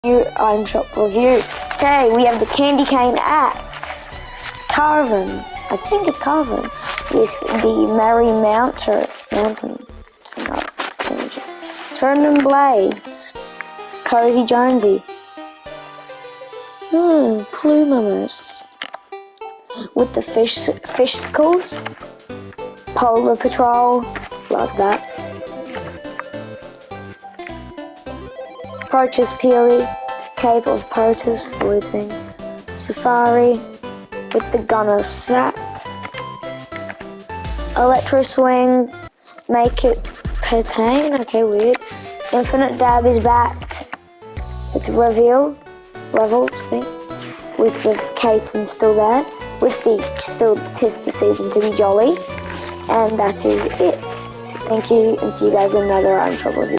Item Shop review. Okay, we have the Candy Cane Axe, Carven, I think it's Carven, with the Merry Mountain, Turning Blades, Cozy Jonesy, Plumamos, with the Fishicles, Polar Patrol, love that. Proteus Peely, Cape of Proteus, weird thing. Safari, with the Gunner Sack. Electro Swing, Make It Pertain, okay, weird. Infinite Dab is back, with Revels, I think. With the Katen still there, with the still 'tis the season to be jolly. And that is it. Thank you, and see you guys in another Item Shop review.